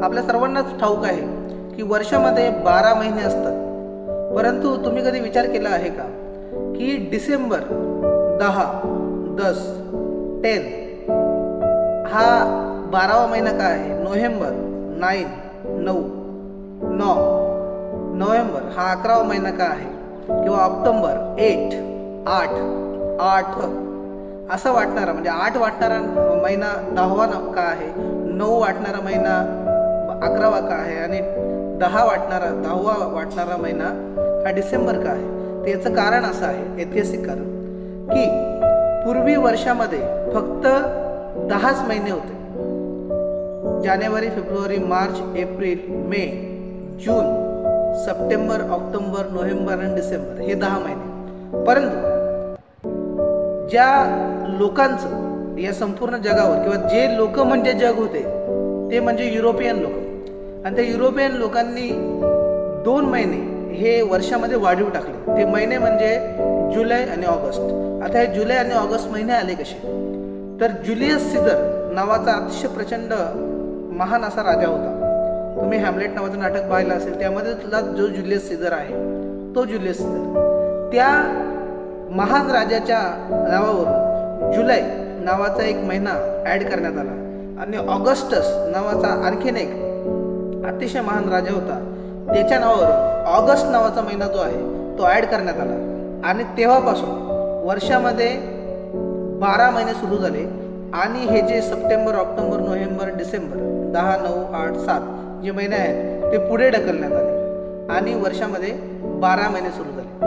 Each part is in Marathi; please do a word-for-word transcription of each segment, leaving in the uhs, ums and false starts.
आपल्या सर्वांनाच ठाऊक आहे की वर्षामध्ये बारा महिने असतात, परंतु तुम्ही कधी विचार केला आहे का की डिसेंबर दहा दस टेन हा बारावा महिना का आहे? नोव्हेंबर नाईन नऊ नौ नोव्हेंबर हा अकरावा महिना का आहे? किंवा ऑक्टोबर एट आठ आठ असं वाटणारा म्हणजे आठ वाटणारा महिना दहावा का आहे? नऊ वाटणारा महिना अकरावा का आहे? आणि दहा वाटणारा दहावा वाटणारा महिना हा डिसेंबर का आहे? तर याचं कारण असं आहे, ऐतिहासिक कारण, की पूर्वी वर्षामध्ये फक्त दहाच महिने होते. जानेवारी फेब्रुवारी मार्च एप्रिल मे जून सप्टेंबर ऑक्टोबर नोव्हेंबर आणि डिसेंबर हे दहा महिने. परंतु ज्या लोकांचं या संपूर्ण जगावर किंवा जे लोक म्हणजे जग होते ते म्हणजे युरोपियन लोक, आणि त्या युरोपियन लोकांनी दोन महिने हे वर्षामध्ये वाढीव टाकले. ते महिने म्हणजे जुलै आणि ऑगस्ट. आता हे जुलै आणि ऑगस्ट महिने आले कसे? तर जुलियस सीझर नावाचा अतिशय प्रचंड महान असा राजा होता. तुम्ही हॅमलेट नावाचं नाटक पाहिलं असेल, त्यामध्ये तुला जो जुलियस सीझर आहे तो जुलियस सीझर, त्या महान राजाच्या नावावरून जुलै नावाचा एक महिना ॲड करण्यात आला, आणि ऑगस्टस नावाचा आणखीन एक अतिशय महान राजा होता, त्याच्या नावावरून ऑगस्ट नावाचा महिना जो आहे तो ॲड करण्यात आला. आणि तेव्हापासून वर्षामध्ये बारा महिने सुरू झाले, आणि हे जे सप्टेंबर ऑक्टोबर नोव्हेंबर डिसेंबर दहा नऊ आठ सात जे महिने आहेत ते पुढे ढकलण्यात आले, आणि वर्षामध्ये बारा महिने सुरू झाले.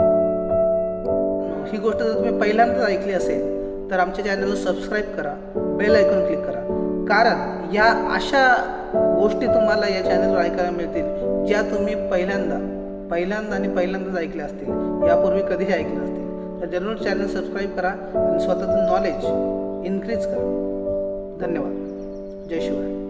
ही गोष्ट जर तुम्ही पहिल्यांदाच ऐकली असेल तर आमच्या चॅनलला सबस्क्राईब करा, बेल आयकॉन क्लिक करा, कारण या अशा गोष्टी तुम्हाला या चॅनलवर ऐकायला मिळतील ज्या तुम्ही पहिल्यांदा पहिल्यांदा आणि पहिल्यांदाच ऐकल्या असतील, यापूर्वी कधीही ऐकल्या असतील. तर जरूर चॅनल सबस्क्राईब करा आणि स्वतःचं नॉलेज इन्क्रीज करा. धन्यवाद. जय शिवराय.